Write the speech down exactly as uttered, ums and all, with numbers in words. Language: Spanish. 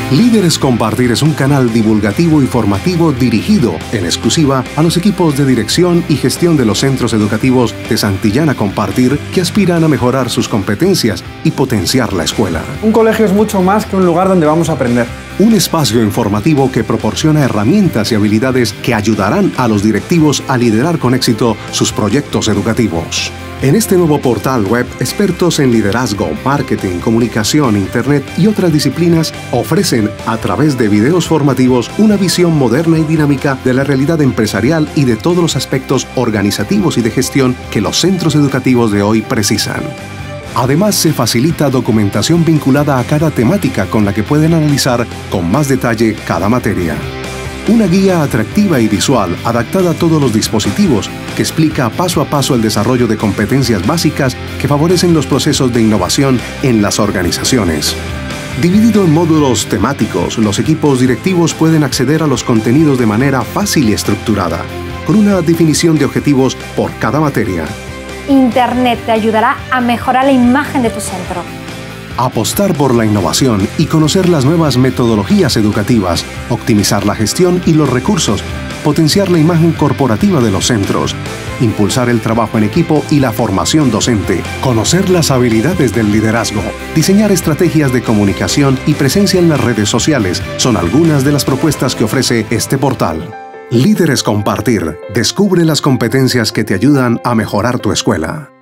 Líderes Compartir es un canal divulgativo y formativo dirigido en exclusiva a los equipos de dirección y gestión de los centros educativos de Santillana Compartir que aspiran a mejorar sus competencias y potenciar la escuela. Un colegio es mucho más que un lugar donde vamos a aprender. Un espacio informativo que proporciona herramientas y habilidades que ayudarán a los directivos a liderar con éxito sus proyectos educativos. En este nuevo portal web, expertos en liderazgo, marketing, comunicación, internet y otras disciplinas ofrecen, a través de videos formativos, una visión moderna y dinámica de la realidad empresarial y de todos los aspectos organizativos y de gestión que los centros educativos de hoy precisan. Además, se facilita documentación vinculada a cada temática con la que pueden analizar con más detalle cada materia. Una guía atractiva y visual adaptada a todos los dispositivos que explica paso a paso el desarrollo de competencias básicas que favorecen los procesos de innovación en las organizaciones. Dividido en módulos temáticos, los equipos directivos pueden acceder a los contenidos de manera fácil y estructurada, con una definición de objetivos por cada materia. Internet te ayudará a mejorar la imagen de tu centro. Apostar por la innovación y conocer las nuevas metodologías educativas, optimizar la gestión y los recursos, potenciar la imagen corporativa de los centros, impulsar el trabajo en equipo y la formación docente, conocer las habilidades del liderazgo, diseñar estrategias de comunicación y presencia en las redes sociales son algunas de las propuestas que ofrece este portal. Líderes Compartir. Descubre las competencias que te ayudan a mejorar tu escuela.